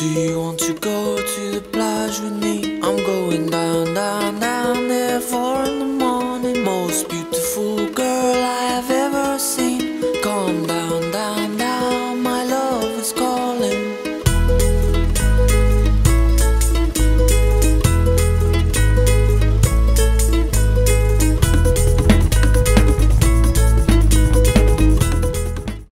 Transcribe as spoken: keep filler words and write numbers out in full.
Do you want to go to the plage with me? I'm going down, down, down there for